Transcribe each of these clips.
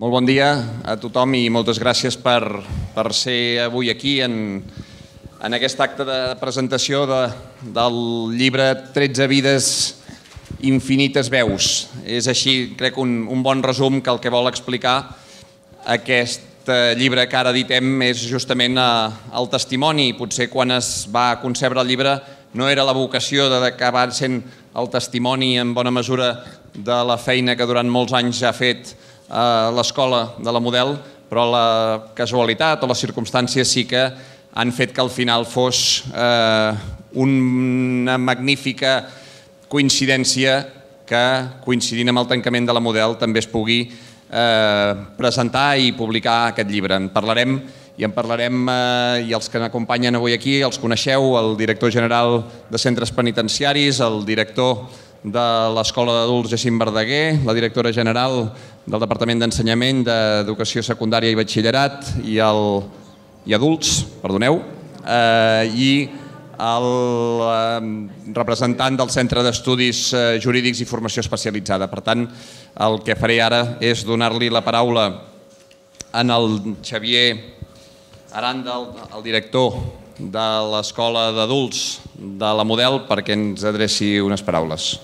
Molt bon dia a tothom i moltes gràcies per ser avui aquí en aquest acte de presentació del llibre 13 vides, infinites veus. És així, crec, un bon resum que el que vol explicar aquest llibre que ara editem és justament el testimoni. Potser quan es va concebre el llibre no era la vocació d'acabar sent el testimoni en bona mesura de la feina que durant molts anys ha fet l'Escola de la Model, però la casualitat o les circumstàncies sí que han fet que al final fos una magnífica coincidència que, coincidint amb el tancament de la Model, també es pugui presentar i publicar aquest llibre. En parlarem i els que m'acompanyen avui aquí els coneixeu, el director general de Centres Penitenciaris, el director de l'Escola d'Adults Jacint Verdaguer, la directora general del Departament d'Ensenyament, d'Educació Secundària i Batxillerat i Adults, i el representant del Centre d'Estudis Jurídics i Formació Especialitzada. Per tant, el que faré ara és donar-li la paraula al Xavier Aranda, el director de l'Escola d'Adults de la Model, perquè ens adreci unes paraules.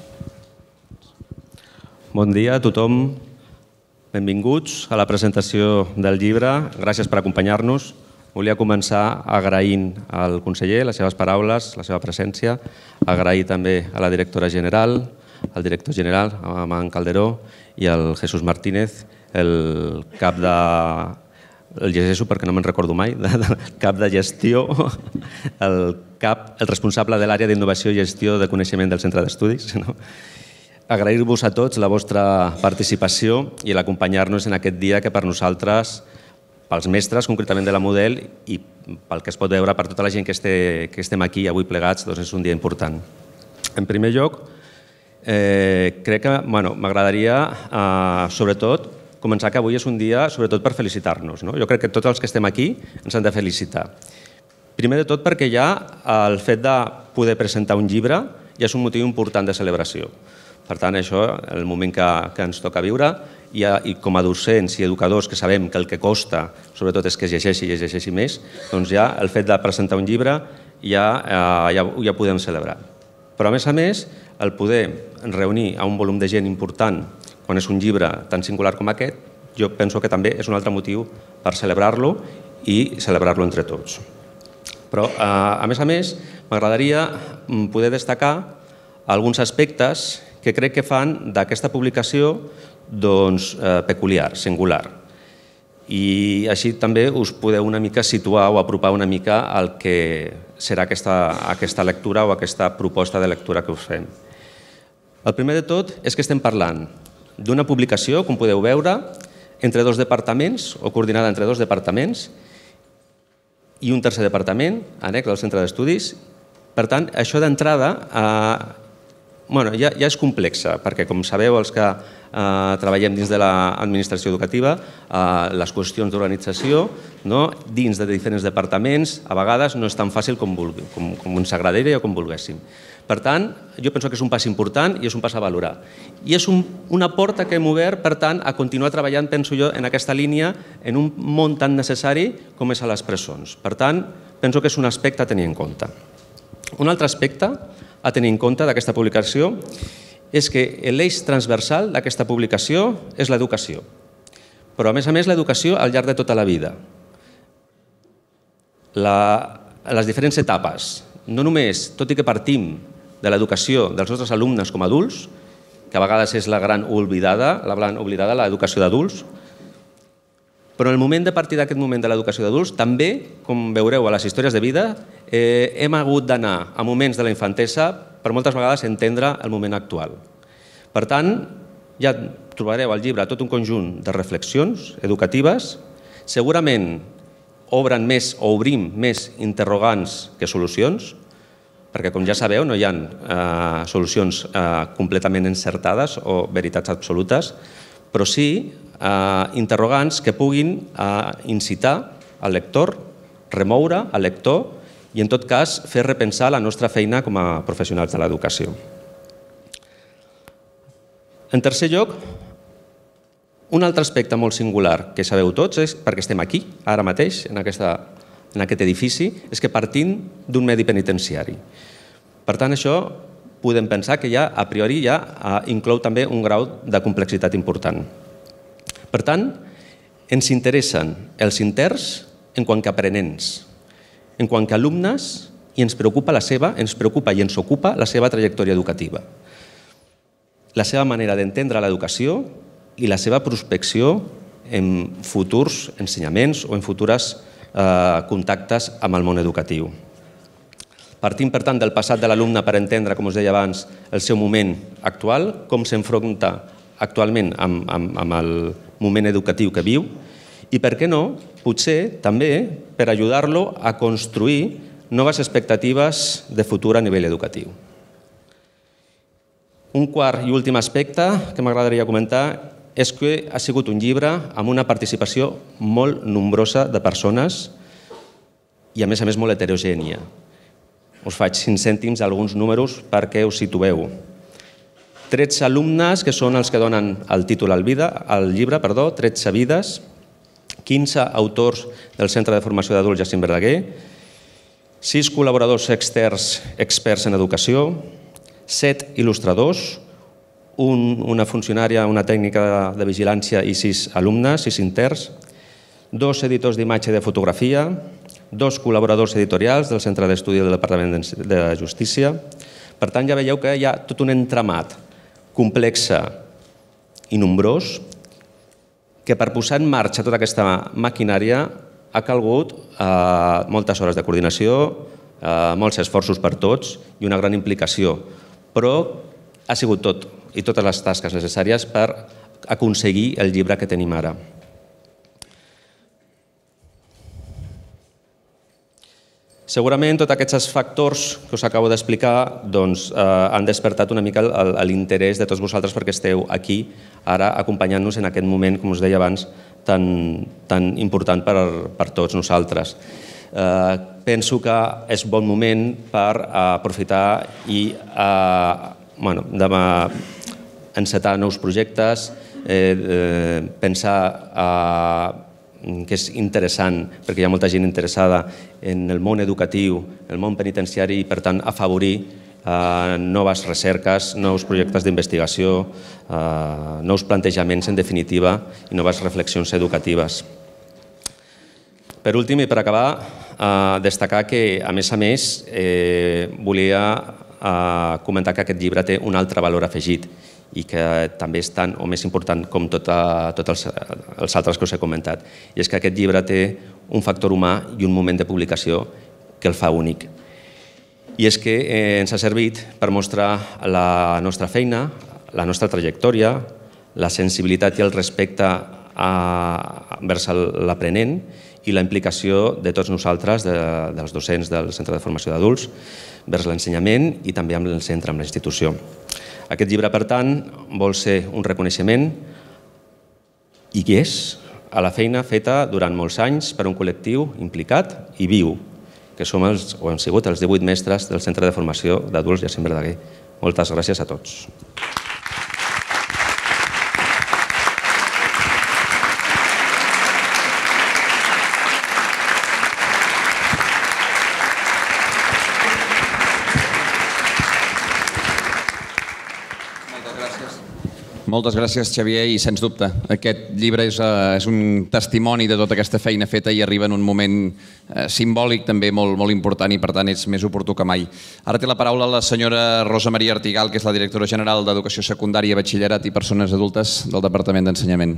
Bon dia a tothom. Benvinguts a la presentació del llibre. Gràcies per acompanyar-nos. Volia començar agraint al conseller les seves paraules, la seva presència, agrair també a la directora general, al director general, a Aman Calderó, i al Jesús Martínez, el cap de... el llegeixo perquè no me'n recordo mai, cap de gestió, el responsable de l'àrea d'innovació i gestió de coneixement del centre d'estudis. Agrair-vos a tots la vostra participació i l'acompanyar-nos en aquest dia que per nosaltres, pels mestres concretament de la Model i pel que es pot veure per tota la gent que estem aquí avui plegats, és un dia important. En primer lloc, crec que m'agradaria sobretot començar que avui és un dia sobretot per felicitar-nos. Jo crec que tots els que estem aquí ens han de felicitar. Primer de tot perquè ja el fet de poder presentar un llibre ja és un motiu important de celebració. Per tant, això, el moment que ens toca viure, i com a docents i educadors que sabem que el que costa sobretot és que es llegeixi i es llegeixi més, doncs ja el fet de presentar un llibre ja podem celebrar. Però a més, el poder reunir a un volum de gent important quan és un llibre tan singular com aquest, jo penso que també és un altre motiu per celebrar-lo i celebrar-lo entre tots. Però, a més, m'agradaria poder destacar alguns aspectes que crec que fan d'aquesta publicació peculiar, singular. I així també us podeu una mica situar o apropar una mica al que serà aquesta lectura o aquesta proposta de lectura que us fem. El primer de tot és que estem parlant d'una publicació, com podeu veure, entre dos departaments o coordinada entre dos departaments i un tercer departament, annex del centre d'estudis. Per tant, això d'entrada ja és complexa, perquè com sabeu els que treballem dins de l'administració educativa, les qüestions d'organització dins de diferents departaments a vegades no és tan fàcil com ens agradaria o com volguéssim. Per tant, jo penso que és un pas important i és un pas a valorar. I és una porta que hem obert, per tant, a continuar treballant, penso jo, en aquesta línia, en un món tan necessari com és a les presons. Per tant, penso que és un aspecte a tenir en compte. Un altre aspecte a tenir en compte d'aquesta publicació és que l'eix transversal d'aquesta publicació és l'educació. Però, a més, l'educació al llarg de tota la vida. Les diferents etapes. No només, tot i que partim de l'educació dels nostres alumnes com a adults, que a vegades és la gran oblidada, l'educació d'adults, però en el moment de partir d'aquest moment de l'educació d'adults, també, com veureu a les històries de vida, hem hagut d'anar a moments de la infantesa per moltes vegades entendre el moment actual. Per tant, ja trobareu al llibre tot un conjunt de reflexions educatives, segurament obrim més interrogants que solucions, perquè com ja sabeu no hi ha solucions completament encertades o veritats absolutes, però sí interrogants que puguin incitar al lector, remoure al lector i en tot cas fer repensar la nostra feina com a professionals de l'educació. En tercer lloc, Un altre aspecte molt singular que sabeu tots, és perquè estem aquí, ara mateix, en aquest edifici, és que partim d'un medi penitenciari. Per tant, això podem pensar que ja, a priori, ja inclou també un grau de complexitat important. Per tant, ens interessen els interns en quant que aprenents, en quant que alumnes, i ens preocupa i ens ocupa la seva trajectòria educativa, la seva manera d'entendre l'educació i la seva prospecció en futurs ensenyaments o en futurs contactes amb el món educatiu. Partim, per tant, del passat de l'alumne per entendre, com us deia abans, el seu moment actual, com s'enfronta actualment amb el moment educatiu que viu i, per què no, potser també per ajudar-lo a construir noves expectatives de futur a nivell educatiu. Un quart i últim aspecte que m'agradaria comentar és que ha sigut un llibre amb una participació molt nombrosa de persones i, a més, molt heterogènia. Us faig 5 cèntims alguns números perquè us situeu. 13 alumnes, que són els que donen el títol al llibre, 13 vides, 15 autors del Centre de Formació d'Adults Jacint Verdaguer, 6 col·laboradors externs experts en educació, 7 il·lustradors, una funcionària, una tècnica de vigilància i 6 alumnes, 6 interns, 2 editors d'imatge i de fotografia, 2 col·laboradors editorials del Centre d'Estudi del Departament de Justícia. Per tant, ja veieu que hi ha tot un entramat complex i nombrós que per posar en marxa tota aquesta maquinària ha calgut moltes hores de coordinació, molts esforços per tots i una gran implicació, però ha sigut tot i totes les tasques necessàries per aconseguir el llibre que tenim ara. Segurament tots aquests factors que us acabo d'explicar han despertat una mica l'interès de tots vosaltres perquè esteu aquí ara acompanyant-nos en aquest moment, com us deia abans, tan important per tots nosaltres. Penso que és bon moment per aprofitar i encetar nous projectes, pensar que és interessant perquè hi ha molta gent interessada en el món educatiu, el món penitenciari i, per tant, afavorir noves recerques, nous projectes d'investigació, nous plantejaments, en definitiva, i noves reflexions educatives. Per últim, i per acabar, destacar que, a més, volia comentar que aquest llibre té un altre valor afegit i que també és tan o més important com tots els altres que us he comentat. I és que aquest llibre té un factor humà i un moment de publicació que el fa únic. I és que ens ha servit per mostrar la nostra feina, la nostra trajectòria, la sensibilitat i el respecte vers l'aprenent i la implicació de tots nosaltres, dels docents del Centre de Formació d'Adults, vers l'ensenyament i també amb el centre, amb la institució. Aquest llibre, per tant, vol ser un reconeixement i que és a la feina feta durant molts anys per un col·lectiu implicat i viu, que som o hem sigut els 18 mestres del Centre de Formació d'Adults Jacint Verdaguer. Moltes gràcies a tots. Moltes gràcies, Xavier, i sens dubte aquest llibre és un testimoni de tota aquesta feina feta i arriba en un moment simbòlic també molt important i per tant és més oportú que mai. Ara té la paraula la senyora Rosa Maria Artigal, que és la directora general d'Educació Secundària, Batxillerat i Persones Adultes del Departament d'Ensenyament.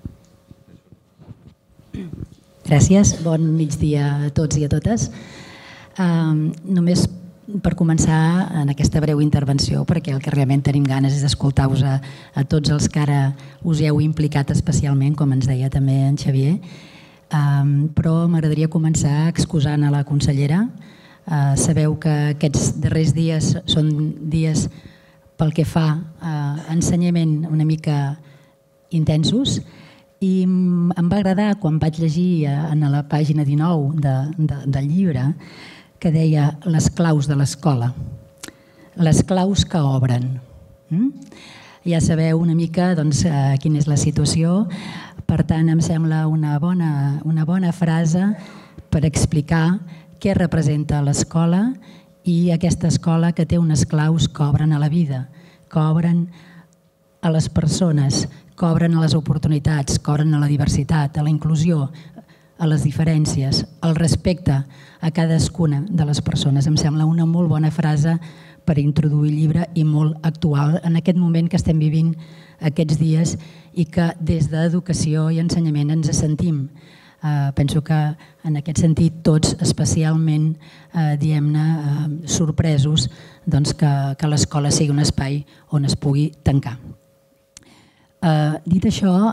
Gràcies, bon migdia a tots i a totes. Només per començar en aquesta breu intervenció, perquè el que realment tenim ganes és escoltar-vos a tots els que ara us hi heu implicat especialment, com ens deia també en Xavier, però m'agradaria començar excusant a la consellera. Sabeu que aquests darrers dies són dies pel que fa a ensenyament una mica intensos i em va agradar quan vaig llegir en la pàgina 19 del llibre que deia les claus de l'escola, les claus que obren. Ja sabeu una mica quina és la situació. Per tant, em sembla una bona frase per explicar què representa l'escola i aquesta escola que té unes claus que obren a la vida, que obren a les persones, que obren a les oportunitats, que obren a la diversitat, a la inclusió, a les diferències, al respecte a cadascuna de les persones. Em sembla una molt bona frase per introduir el llibre i molt actual en aquest moment que estem vivint aquests dies i que des d'educació i ensenyament ens sentim. Penso que en aquest sentit tots especialment sorpresos que l'escola sigui un espai on es pugui tancar. Dit això,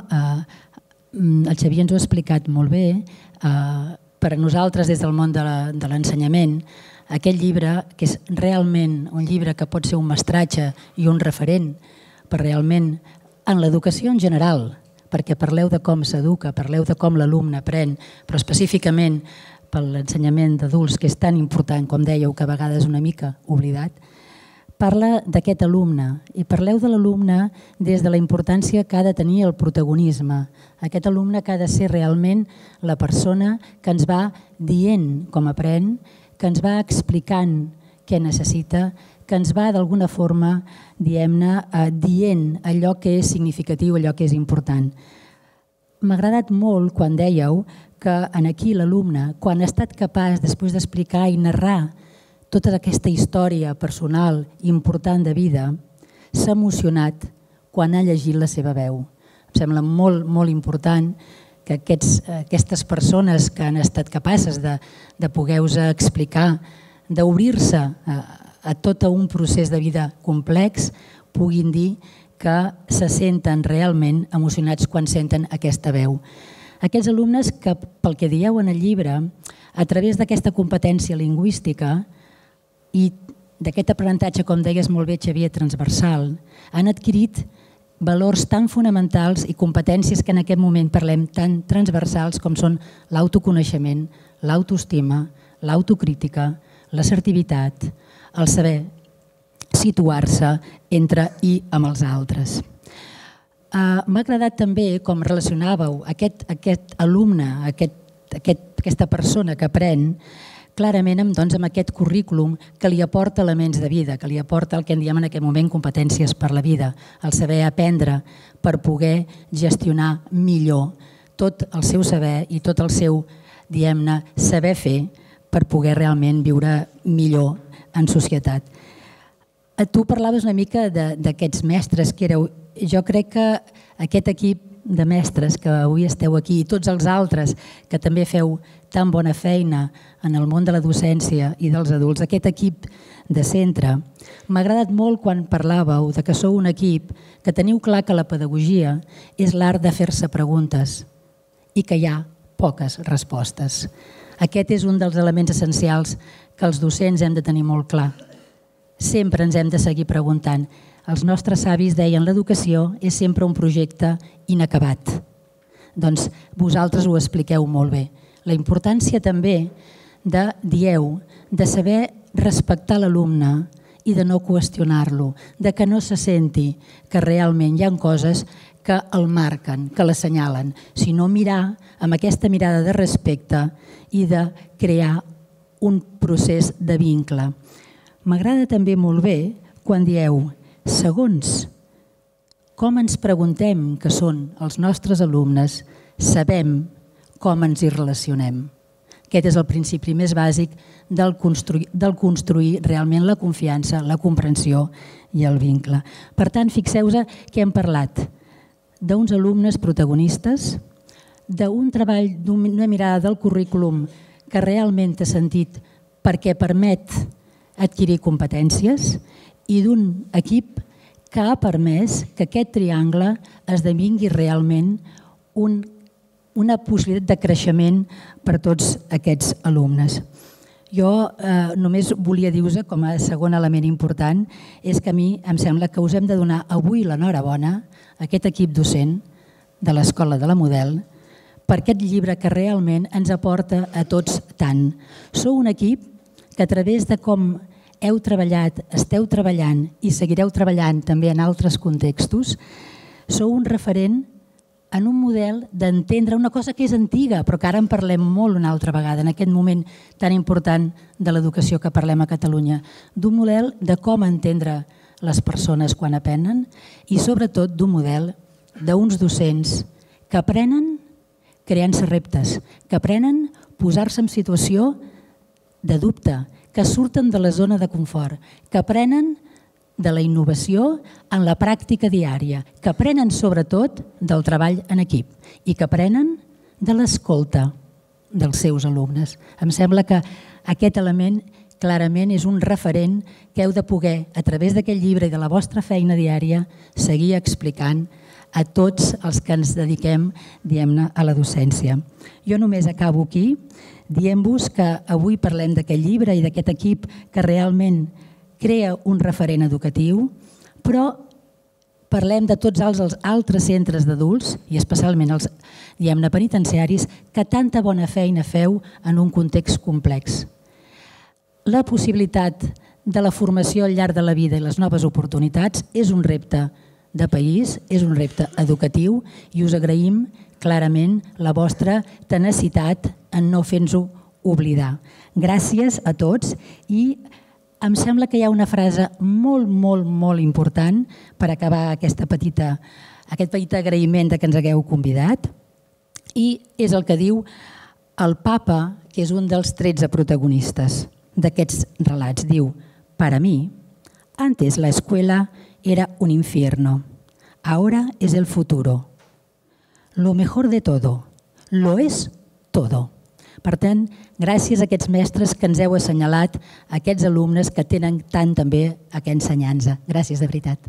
el Xavier ens ho ha explicat molt bé. Per a nosaltres, des del món de l'ensenyament, aquest llibre, que és realment un llibre que pot ser un mestratge i un referent per realment en l'educació en general, perquè parleu de com s'educa, parleu de com l'alumne aprèn, però específicament per l'ensenyament d'adults, que és tan important, com dèieu, que a vegades una mica oblidat, parla d'aquest alumne i parleu de l'alumne des de la importància que ha de tenir el protagonisme. Aquest alumne que ha de ser realment la persona que ens va dient com aprèn, que ens va explicant què necessita, que ens va d'alguna forma, dient allò que és significatiu, allò que és important. M'ha agradat molt quan dèieu que aquí l'alumne, quan ha estat capaç després d'explicar i narrar tota aquesta història personal important de vida, s'ha emocionat quan ha llegit la seva veu. Em sembla molt, molt important que aquestes persones que han estat capaces de poder-vos explicar, d'obrir-se a tot un procés de vida complex, puguin dir que se senten realment emocionats quan senten aquesta veu. Aquests alumnes que, pel que dieu en el llibre, a través d'aquesta competència lingüística i d'aquest aprenentatge, com deies molt bé, Xavier, transversal, han adquirit valors tan fonamentals i competències que en aquest moment parlem tan transversals com són l'autoconeixement, l'autoestima, l'autocrítica, l'assertivitat, el saber situar-se entre i amb els altres. M'ha agradat també com relacionàveu aquest alumne, aquesta persona que aprèn, clarament amb aquest currículum que li aporta elements de vida, que li aporta el que en diem en aquest moment competències per la vida, el saber aprendre per poder gestionar millor tot el seu saber i tot el seu, diguem-ne, saber fer per poder realment viure millor en societat. Tu parlaves una mica d'aquests mestres que éreu. Jo crec que aquest equip de mestres que avui esteu aquí i tots els altres que també feu tan bona feina en el món de la docència i dels adults, aquest equip de centre, m'ha agradat molt quan parlàveu de que sou un equip que teniu clar que la pedagogia és l'art de fer-se preguntes i que hi ha poques respostes. Aquest és un dels elements essencials que els docents hem de tenir molt clar. Sempre ens hem de seguir preguntant. Els nostres savis deien l'educació és sempre un projecte inacabat. Doncs vosaltres ho expliqueu molt bé. La importància també de saber respectar l'alumne i de no qüestionar-lo, de que no se senti que realment hi ha coses que el marquen, que l'assenyalen, sinó mirar amb aquesta mirada de respecte i de crear un procés de vincle. M'agrada també molt bé quan dieu, segons com ens preguntem que són els nostres alumnes, sabem com ens hi relacionem. Aquest és el principi més bàsic del construir realment la confiança, la comprensió i el vincle. Per tant, fixeu-vos que hem parlat d'uns alumnes protagonistes, d'un treball, d'una mirada del currículum que realment té sentit perquè permet adquirir competències i d'un equip que ha permès que aquest triangle esdevingui realment una possibilitat de creixement per tots aquests alumnes. Jo només volia dir-vos, com a segon element important, és que a mi em sembla que us hem de donar avui l'enhorabona a aquest equip docent de l'Escola de la Model per aquest llibre que realment ens aporta a tots tant. Sou un equip que a través de com heu treballat, esteu treballant i seguireu treballant també en altres contextos, sou un referent en un model d'entendre una cosa que és antiga, però que ara en parlem molt una altra vegada, en aquest moment tan important de l'educació que parlem a Catalunya, d'un model de com entendre les persones quan aprenen i sobretot d'un model d'uns docents que aprenen creant-se reptes, que aprenen posar-se en situació de dubte, que surten de la zona de confort, que aprenen de la innovació en la pràctica diària, que aprenen sobretot del treball en equip i que aprenen de l'escolta dels seus alumnes. Em sembla que aquest element clarament és un referent que heu de poder, a través d'aquest llibre i de la vostra feina diària, seguir explicant a tots els que ens dediquem, diguem-ne, a la docència. Jo només acabo aquí dient-vos que avui parlem d'aquest llibre i d'aquest equip que realment crea un referent educatiu, però parlem de tots els altres centres d'adults, i especialment els, diguem-ne, penitenciaris, que tanta bona feina feu en un context complex. La possibilitat de la formació al llarg de la vida i les noves oportunitats és un repte de país, és un repte educatiu i us agraïm clarament la vostra tenacitat en no fer-nos-ho oblidar. Gràcies a tots i em sembla que hi ha una frase molt, molt, molt important per acabar aquest petit agraïment que ens hagueu convidat i és el que diu el Papa, que és un dels 13 protagonistes d'aquests relats. Diu, para mí, antes la escuela era un infierno, ahora es el futuro. Lo mejor de todo, lo es todo. Per tant, gràcies a aquests mestres que ens heu assenyalat, a aquests alumnes que tenen tant també aquesta ensenyança. Gràcies, de veritat.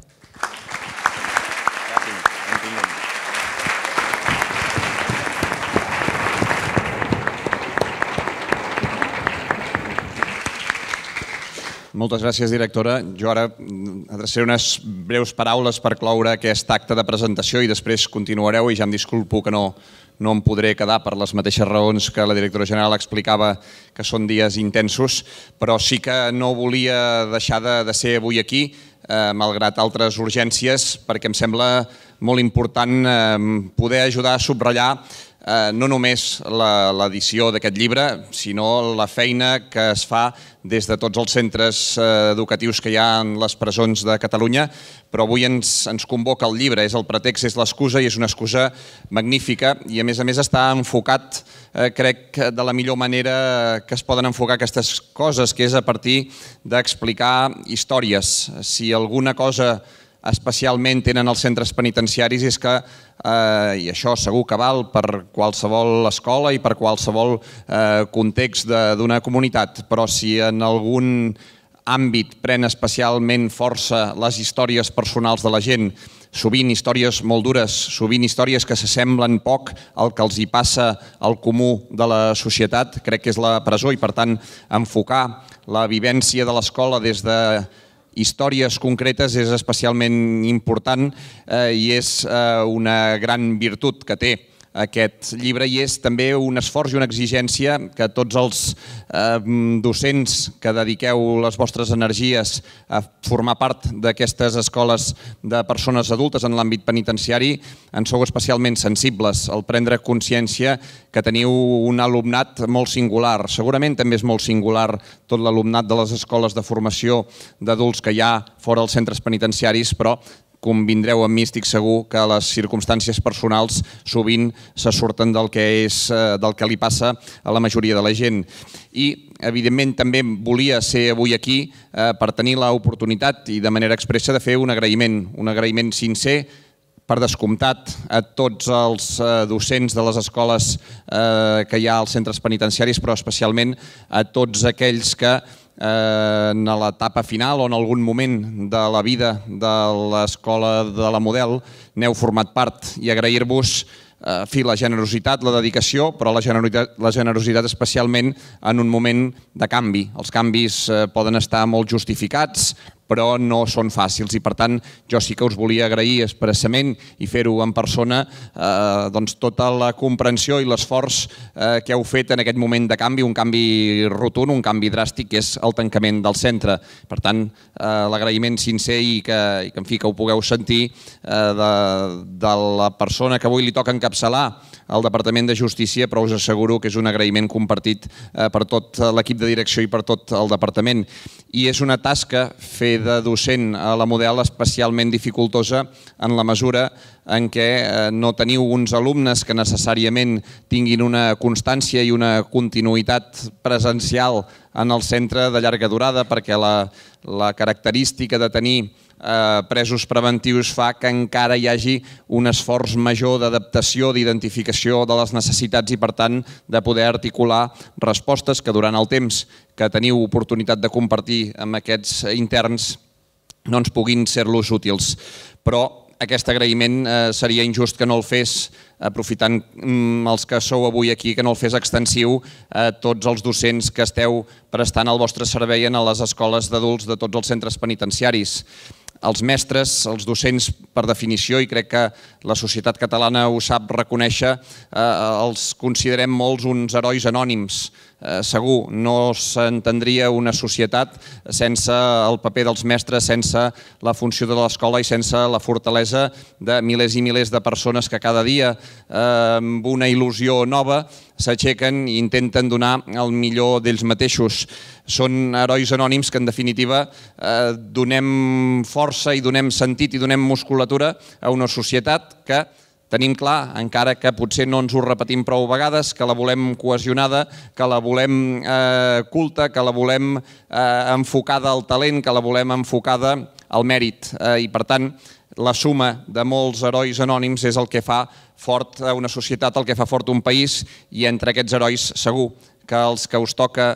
Moltes gràcies, directora. Jo ara adreçaré unes breus paraules per cloure aquest acte de presentació i després continuareu i ja em disculpo que no em podré quedar per les mateixes raons que la directora general explicava, que són dies intensos, però sí que no volia deixar de ser avui aquí, malgrat altres urgències, perquè em sembla molt important poder ajudar a subratllar no només l'edició d'aquest llibre, sinó la feina que es fa des de tots els centres educatius que hi ha en les presons de Catalunya, però avui ens convoca el llibre, és el pretext, és l'excusa i és una excusa magnífica i a més està enfocat, crec, de la millor manera que es poden enfocar aquestes coses, que és a partir d'explicar històries. Si alguna cosa especialment tenen els centres penitenciaris és que, i això segur que val per qualsevol escola i per qualsevol context d'una comunitat, però si en algun àmbit pren especialment força les històries personals de la gent, sovint històries molt dures, sovint històries que s'assemblen poc al que els hi passa al comú de la societat, crec que és la presó i per tant enfocar la vivència de l'escola des de històries concretes és especialment important i és una gran virtut que té aquest llibre i és també un esforç i una exigència que tots els docents que dediqueu les vostres energies a formar part d'aquestes escoles de persones adultes en l'àmbit penitenciari en sou especialment sensibles al prendre consciència que teniu un alumnat molt singular. Segurament també és molt singular tot l'alumnat de les escoles de formació d'adults que hi ha fora dels centres penitenciaris, però convindreu amb mi, estic segur, que les circumstàncies personals sovint se surten del que li passa a la majoria de la gent. I, evidentment, també volia ser avui aquí per tenir l'oportunitat i de manera expressa de fer un agraïment sincer, per descomptat, a tots els docents de les escoles que hi ha als centres penitenciaris, però especialment a tots aquells que en l'etapa final o en algun moment de la vida de l'escola de la Model n'heu format part i agrair-vos la generositat, la dedicació, però la generositat especialment en un moment de canvi. Els canvis poden estar molt justificats, però no són fàcils i per tant jo sí que us volia agrair expressament i fer-ho en persona tota la comprensió i l'esforç que heu fet en aquest moment de canvi, un canvi rotund, un canvi dràstic que és el tancament del centre. Per tant, l'agraïment sincer i que ho pugueu sentir de la persona que avui li toca encapçalar al Departament de Justícia, però us asseguro que és un agraïment compartit per tot l'equip de direcció i per tot el departament. I és una tasca fer de docent a la Model especialment dificultosa en la mesura en què no teniu uns alumnes que necessàriament tinguin una constància i una continuïtat presencial en el centre de llarga durada, perquè la característica de tenir presos preventius fa que encara hi hagi un esforç major d'adaptació, d'identificació de les necessitats i, per tant, de poder articular respostes que durant el temps que teniu oportunitat de compartir amb aquests interns no ens puguin ser-los útils. Però aquest agraïment seria injust que no el fes, aprofitant els que sou avui aquí, que no el fes extensiu a tots els docents que esteu prestant el vostre servei en les escoles d'adults de tots els centres penitenciaris. Els mestres, els docents, per definició, i crec que la societat catalana ho sap reconèixer, els considerem molts uns herois anònims. Segur, no s'entendria una societat sense el paper dels mestres, sense la funció de l'escola i sense la fortalesa de milers i milers de persones que cada dia, amb una il·lusió nova, s'aixequen i intenten donar el millor d'ells mateixos. Són herois anònims que, en definitiva, donem força i donem sentit i donem musculatura a una societat que tenim clar, encara que potser no ens ho repetim prou vegades, que la volem cohesionada, que la volem culta, que la volem enfocada al talent, que la volem enfocada al mèrit. I, per tant, la suma de molts herois anònims és el que fa fort una societat, el que fa fort un país, i entre aquests herois segur que els que us toca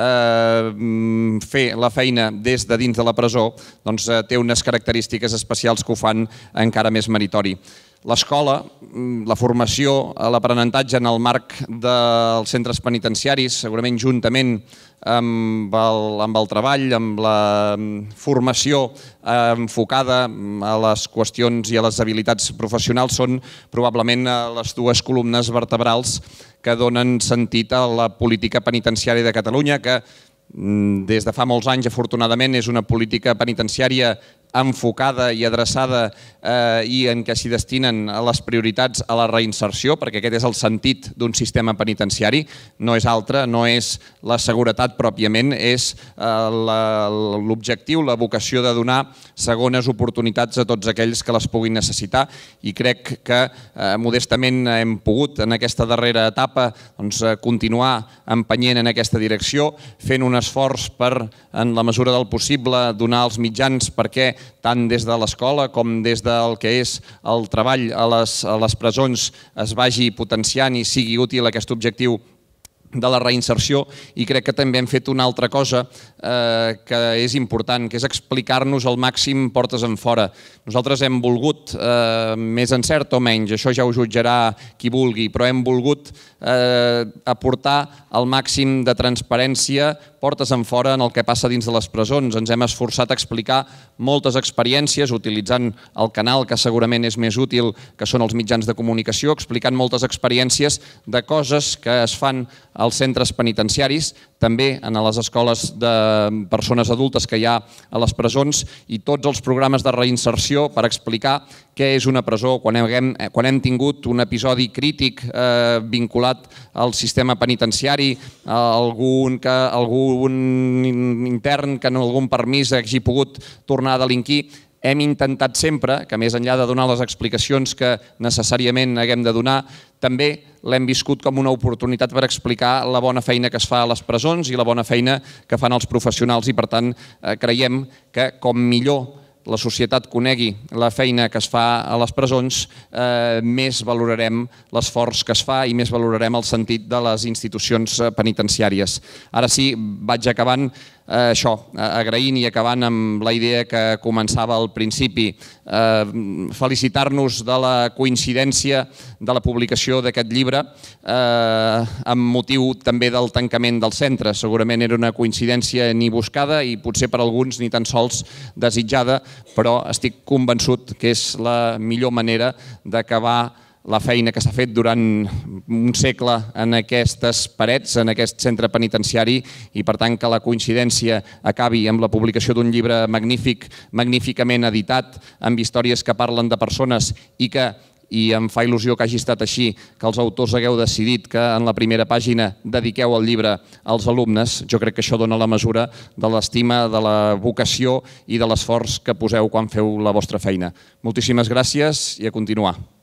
fer la feina des de dins de la presó té unes característiques especials que ho fan encara més meritori. L'escola, la formació, l'aprenentatge en el marc dels centres penitenciaris, segurament juntament amb el treball, amb la formació enfocada a les qüestions i a les habilitats professionals, són probablement les dues columnes vertebrals que donen sentit a la política penitenciària de Catalunya, que des de fa molts anys, afortunadament, és una política penitenciària enfocada i adreçada i en què s'hi destinen les prioritats a la reinserció, perquè aquest és el sentit d'un sistema penitenciari, no és altre, no és la seguretat pròpiament, és l'objectiu, la vocació de donar segones oportunitats a tots aquells que les puguin necessitar, i crec que modestament hem pogut en aquesta darrera etapa continuar empenyent en aquesta direcció, fent un esforç per, en la mesura del possible, donar els mitjans perquè tant des de l'escola com des del que és el treball a les presons es vagi potenciant i sigui útil aquest objectiu de la reinserció. I crec que també hem fet una altra cosa que és important, que és explicar-nos al màxim portes enfora. Nosaltres hem volgut, més encert o menys, això ja ho jutjarà qui vulgui, però hem volgut aportar el màxim de transparència portes enfora en el que passa dins de les presons. Ens hem esforçat a explicar moltes experiències utilitzant el canal que segurament és més útil, que són els mitjans de comunicació, explicant moltes experiències de coses que es fan als centres penitenciaris, també en les escoles de persones adultes que hi ha a les presons, i tots els programes de reinserció per explicar què és una presó, quan hem tingut un episodi crític vinculat al sistema penitenciari, algun intern que en algun permís hagi pogut tornar a delinquir. Hem intentat sempre, que més enllà de donar les explicacions que necessàriament haguem de donar, també l'hem viscut com una oportunitat per explicar la bona feina que es fa a les presons i la bona feina que fan els professionals, i per tant creiem que com millor la societat conegui la feina que es fa a les presons, més valorarem l'esforç que es fa i més valorarem el sentit de les institucions penitenciàries. Ara sí, vaig acabant. això, agraint i acabant amb la idea que començava al principi, felicitar-nos de la coincidència de la publicació d'aquest llibre amb motiu també del tancament del centre. Segurament era una coincidència ni buscada i potser per alguns ni tan sols desitjada, però estic convençut que és la millor manera d'acabar la feina que s'ha fet durant un segle en aquestes parets, en aquest centre penitenciari, i per tant que la coincidència acabi amb la publicació d'un llibre magnífic, magníficament editat, amb històries que parlen de persones i em fa il·lusió que hagi estat així, que els autors hagueu decidit que en la primera pàgina dediqueu el llibre als alumnes. Jo crec que això dona la mesura de l'estima, de la vocació i de l'esforç que poseu quan feu la vostra feina. Moltíssimes gràcies i a continuar.